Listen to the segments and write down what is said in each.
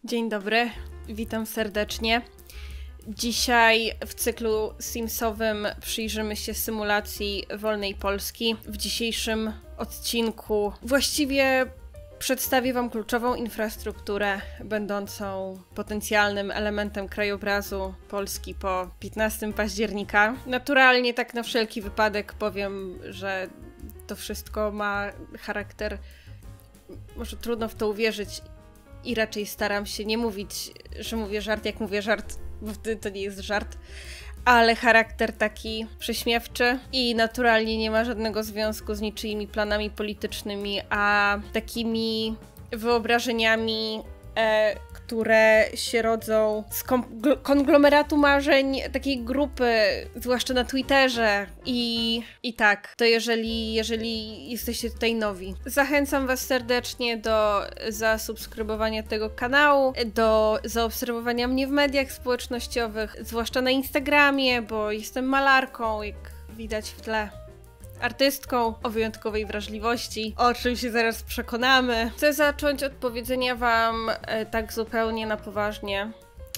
Dzień dobry, witam serdecznie. Dzisiaj w cyklu Simsowym przyjrzymy się symulacji wolnej Polski. W dzisiejszym odcinku właściwie przedstawię Wam kluczową infrastrukturę będącą potencjalnym elementem krajobrazu Polski po 15 października. Naturalnie tak na wszelki wypadek powiem, że to wszystko ma charakter, może trudno w to uwierzyć, i raczej staram się nie mówić, że mówię żart, jak mówię żart, bo wtedy to nie jest żart, ale charakter taki prześmiewczy i naturalnie nie ma żadnego związku z niczyimi planami politycznymi, a takimi wyobrażeniami, które się rodzą z konglomeratu marzeń takiej grupy, zwłaszcza na Twitterze. I tak, to jeżeli jesteście tutaj nowi, zachęcam Was serdecznie do zasubskrybowania tego kanału, do zaobserwowania mnie w mediach społecznościowych, zwłaszcza na Instagramie, bo jestem malarką, jak widać w tle. Artystką o wyjątkowej wrażliwości, o czym się zaraz przekonamy. Chcę zacząć od powiedzenia Wam tak zupełnie na poważnie,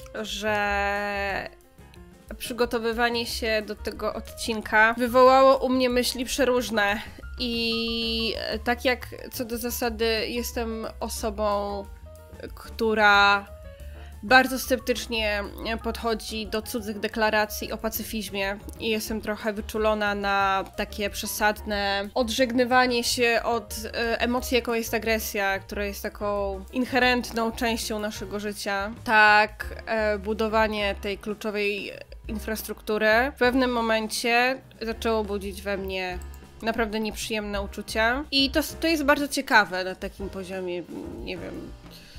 że przygotowywanie się do tego odcinka wywołało u mnie myśli przeróżne i tak jak co do zasady jestem osobą, która bardzo sceptycznie podchodzi do cudzych deklaracji o pacyfizmie i jestem trochę wyczulona na takie przesadne odżegnywanie się od emocji, jaką jest agresja, która jest taką inherentną częścią naszego życia. Tak, budowanie tej kluczowej infrastruktury w pewnym momencie zaczęło budzić we mnie naprawdę nieprzyjemne uczucia i to jest bardzo ciekawe na takim poziomie, nie wiem,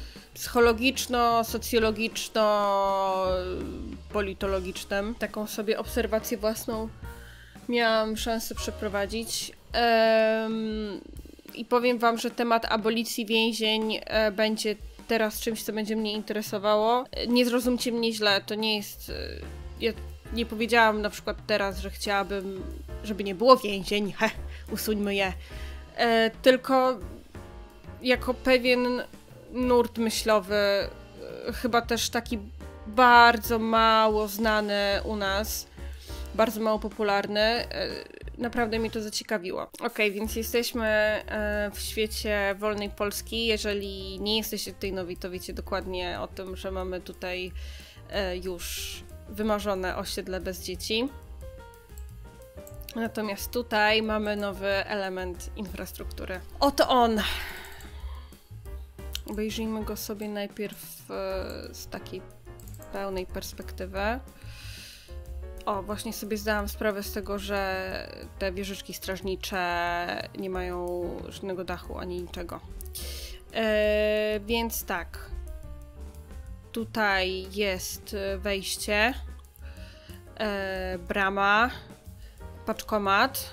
psychologiczno-socjologiczno-politologicznym. Taką sobie obserwację własną miałam szansę przeprowadzić. I powiem Wam, że temat abolicji więzień będzie teraz czymś, co będzie mnie interesowało. Nie zrozumcie mnie źle, to nie jest... Ja nie powiedziałam na przykład teraz, że chciałabym, żeby nie było więzień, usuńmy je. Tylko jako pewien nurt myślowy, chyba też taki bardzo mało znany u nas, bardzo mało popularny, naprawdę mnie to zaciekawiło. Okej, więc jesteśmy w świecie wolnej Polski. Jeżeli nie jesteście tutaj nowi, to wiecie dokładnie o tym, że mamy tutaj już wymarzone osiedle bez dzieci. Natomiast tutaj mamy nowy element infrastruktury. Oto on! Obejrzyjmy go sobie najpierw z takiej pełnej perspektywy. O, właśnie sobie zdałam sprawę z tego, że te wieżyczki strażnicze nie mają żadnego dachu ani niczego. Więc tak. Tutaj jest wejście, brama, paczkomat.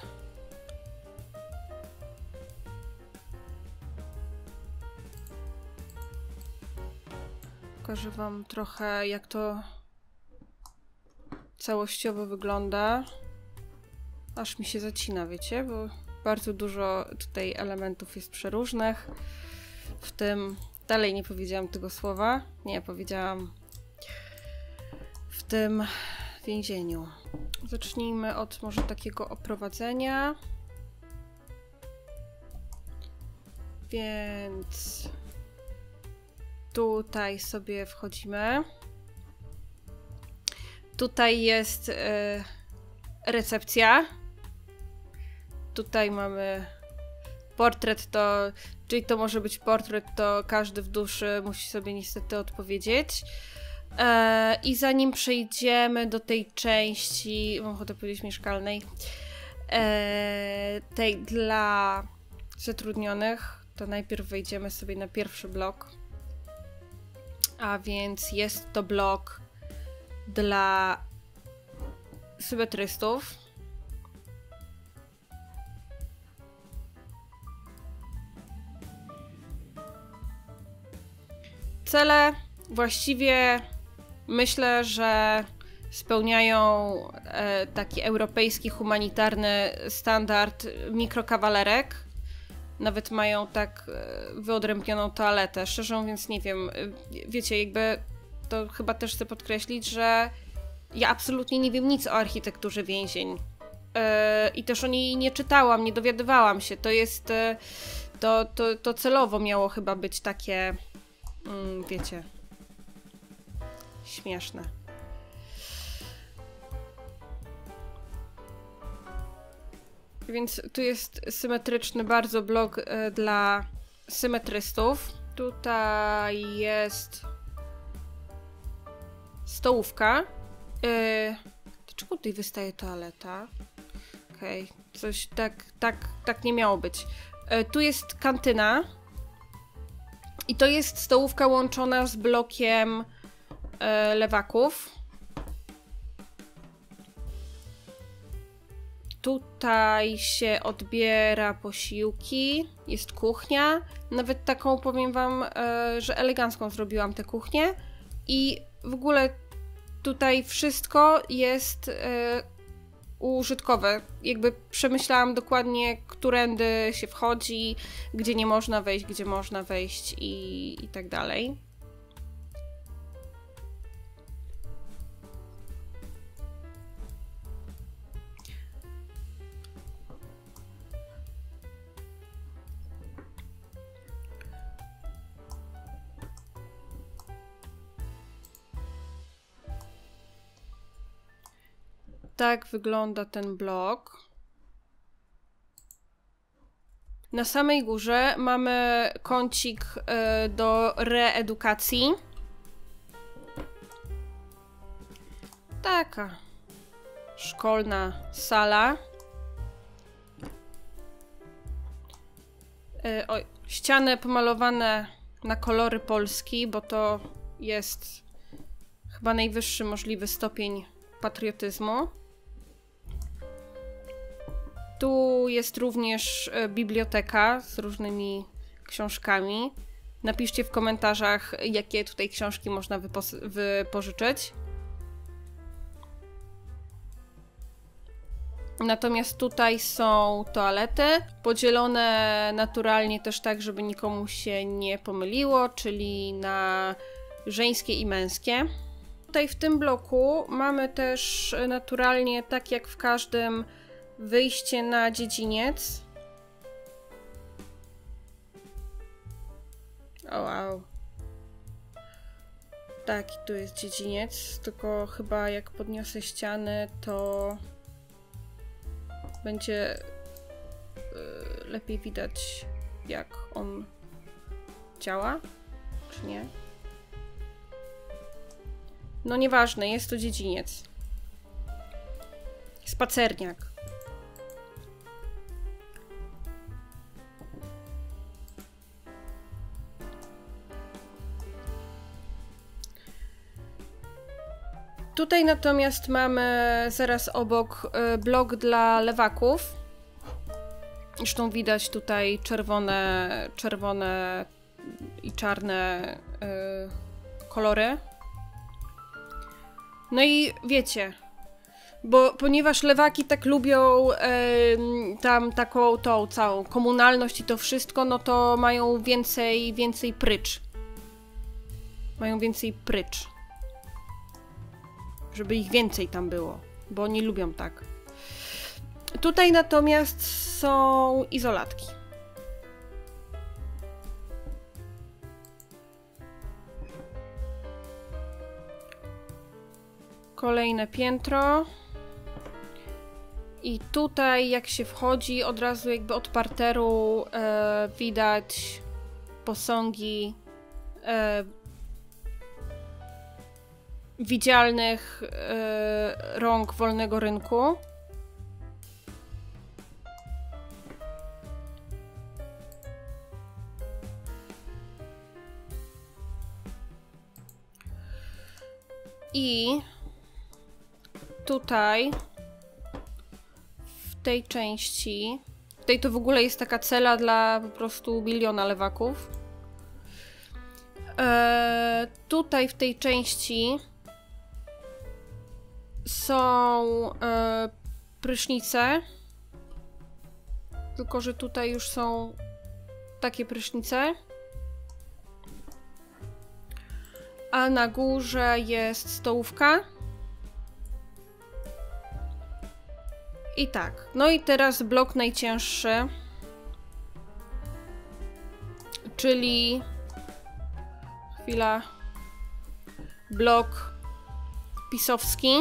Pokażę Wam trochę, jak to całościowo wygląda. Aż mi się zacina, wiecie, bo bardzo dużo tutaj elementów jest przeróżnych. W tym, dalej nie powiedziałam tego słowa, nie, powiedziałam w tym więzieniu. Zacznijmy od może takiego oprowadzenia. Więc tutaj sobie wchodzimy. Tutaj jest recepcja. Tutaj mamy portret, czyli to może być portret, to każdy w duszy musi sobie niestety odpowiedzieć. I zanim przejdziemy do tej części, mam ochotę powiedzieć mieszkalnej, tej dla zatrudnionych, to najpierw wejdziemy sobie na pierwszy blok. A więc jest to blok dla symetrystów. Cele właściwie myślę, że spełniają taki europejski, humanitarny standard mikrokawalerek. nawet mają tak wyodrębnioną toaletę. Szczerze mówiąc, nie wiem, wiecie, jakby to chyba też chcę podkreślić, że ja absolutnie nie wiem nic o architekturze więzień. I też o niej nie czytałam, nie dowiadywałam się. To jest... To celowo miało chyba być takie... wiecie... śmieszne. Więc tu jest symetryczny bardzo blok dla symetrystów. Tutaj jest stołówka. Dlaczego tutaj wystaje toaleta? Okej, coś tak nie miało być. Tu jest kantyna. I to jest stołówka łączona z blokiem lewaków. Tutaj się odbiera posiłki, jest kuchnia. Nawet taką, powiem wam, że elegancką zrobiłam tę kuchnię. I w ogóle tutaj wszystko jest użytkowe. Jakby przemyślałam dokładnie, którędy się wchodzi, gdzie nie można wejść, gdzie można wejść i tak dalej. Tak wygląda ten blok. Na samej górze mamy kącik do reedukacji. Taka szkolna sala. Ściany pomalowane na kolory Polski, bo to jest chyba najwyższy możliwy stopień patriotyzmu. Tu jest również biblioteka z różnymi książkami. Napiszcie w komentarzach, jakie tutaj książki można wypożyczyć. Natomiast tutaj są toalety, podzielone naturalnie też tak, żeby nikomu się nie pomyliło, czyli na żeńskie i męskie. Tutaj w tym bloku mamy też naturalnie, tak jak w każdym, wyjście na dziedziniec. O wow. Tak, tu jest dziedziniec, tylko chyba jak podniosę ściany, to będzie lepiej widać, jak on działa, czy nie? No nieważne, jest to dziedziniec. Spacerniak. Tutaj natomiast mamy zaraz obok blok dla lewaków. Zresztą widać tutaj czerwone i czarne kolory. No i wiecie, ponieważ lewaki tak lubią tam taką tą całą komunalność i to wszystko, no to mają więcej prycz. Mają więcej prycz. Żeby ich więcej tam było, bo oni lubią tak. Tutaj natomiast są izolatki. Kolejne piętro. I tutaj jak się wchodzi, od razu jakby od parteru widać posągi widzialnych rąk wolnego rynku. I tutaj w tej części, tutaj to w ogóle jest taka cela dla po prostu miliona lewaków. Tutaj w tej części są prysznice, tylko że tutaj już są takie prysznice. A na górze jest stołówka. I tak. No i teraz blok najcięższy. Czyli... Chwila. Blok pisowski.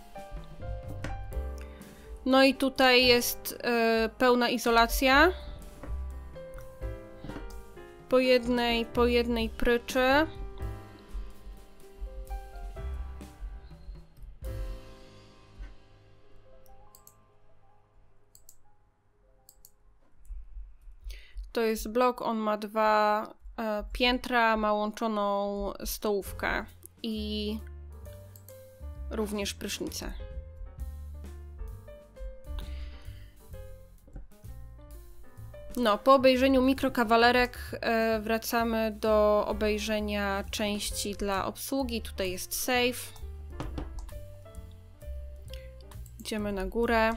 No i tutaj jest pełna izolacja. Po jednej pryczy. To jest blok, on ma 2 piętra, ma łączoną stołówkę i również prysznicę. No, po obejrzeniu mikrokawalerek wracamy do obejrzenia części dla obsługi. Tutaj jest safe. Idziemy na górę.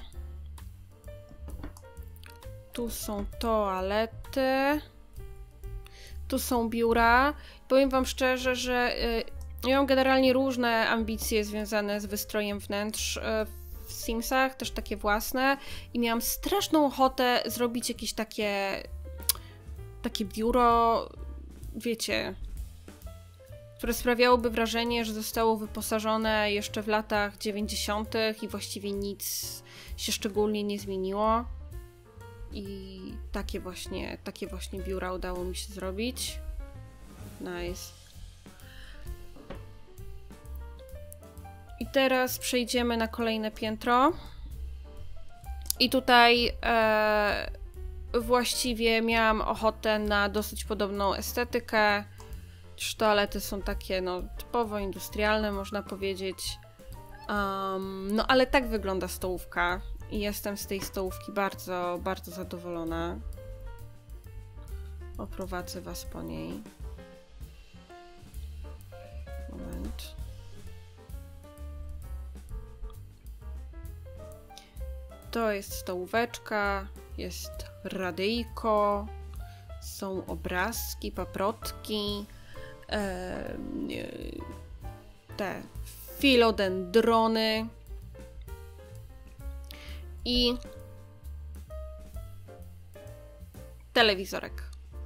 Tu są toalety. Tu są biura. Powiem wam szczerze, że ja mam generalnie różne ambicje związane z wystrojem wnętrz w Simsach, też takie własne. I miałam straszną ochotę zrobić jakieś takie biuro, wiecie, które sprawiałoby wrażenie, że zostało wyposażone jeszcze w latach 90. i właściwie nic się szczególnie nie zmieniło. I takie właśnie biura udało mi się zrobić. Nice. I teraz przejdziemy na kolejne piętro. I tutaj właściwie miałam ochotę na dosyć podobną estetykę. Toalety są takie no typowo industrialne, można powiedzieć. No ale tak wygląda stołówka. I jestem z tej stołówki bardzo, bardzo zadowolona. Oprowadzę was po niej. Moment. To jest stołóweczka, jest radyjko, są obrazki, paprotki, te filodendrony i telewizorek.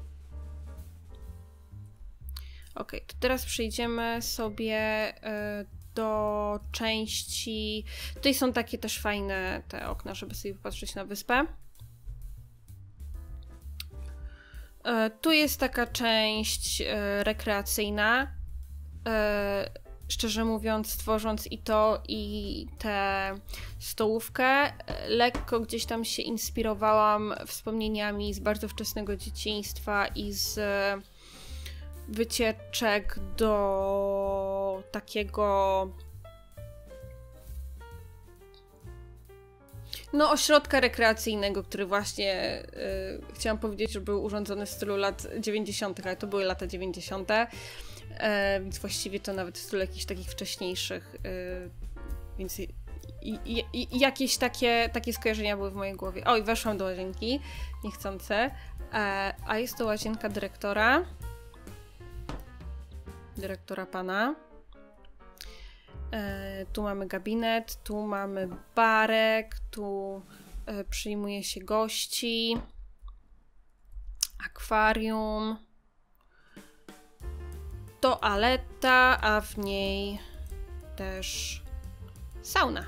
Ok, to teraz przejdziemy sobie do części... Tutaj są takie też fajne te okna, żeby sobie popatrzeć na wyspę. Tu jest taka część rekreacyjna. Szczerze mówiąc, tworząc i to, i tę stołówkę, lekko gdzieś tam się inspirowałam wspomnieniami z bardzo wczesnego dzieciństwa i z wycieczek do takiego no ośrodka rekreacyjnego, który właśnie chciałam powiedzieć, że był urządzony w stylu lat 90., ale to były lata 90., więc właściwie to nawet w stylu jakichś takich wcześniejszych, więc jakieś takie skojarzenia były w mojej głowie. Oj, weszłam do łazienki niechcące, a jest to łazienka dyrektora pana. Tu mamy gabinet, tu mamy barek, tu przyjmuje się gości, akwarium, toaleta, a w niej też sauna.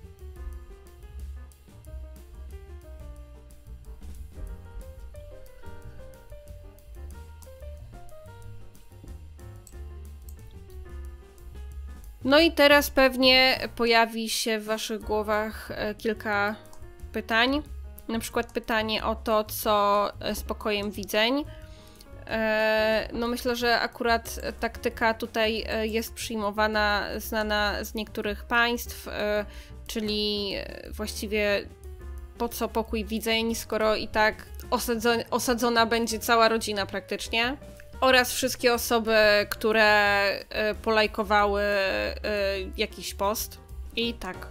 No i teraz pewnie pojawi się w waszych głowach kilka pytań. Na przykład pytanie o to, co z pokojem widzeń. No myślę, że akurat taktyka tutaj jest przyjmowana, znana z niektórych państw, czyli właściwie po co pokój widzeń, skoro i tak osadzona będzie cała rodzina praktycznie. Oraz wszystkie osoby, które polajkowały jakiś post. I tak.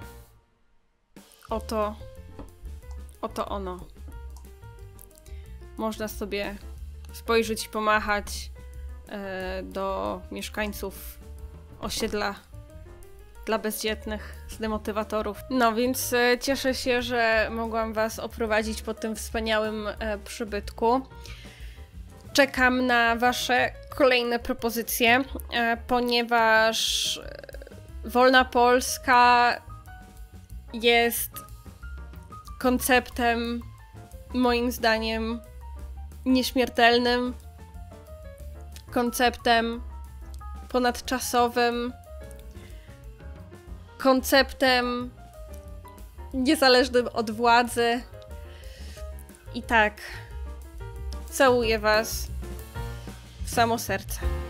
Oto ono. można sobie spojrzeć i pomachać do mieszkańców osiedla dla bezdzietnych z demotywatorów. No więc cieszę się, że mogłam was oprowadzić po tym wspaniałym przybytku. Czekam na wasze kolejne propozycje, ponieważ Wolna Polska jest konceptem, moim zdaniem, nieśmiertelnym, konceptem ponadczasowym, konceptem niezależnym od władzy. I tak, całuję was w samo serce.